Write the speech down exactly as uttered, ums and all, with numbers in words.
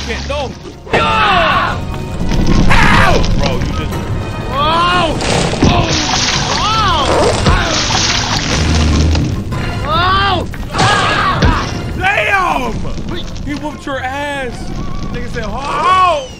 can't. No. Ah! Help! Bro, you just. Oh! Oh! Oh! Oh! Damn! He whooped your ass. Nigga said, oh!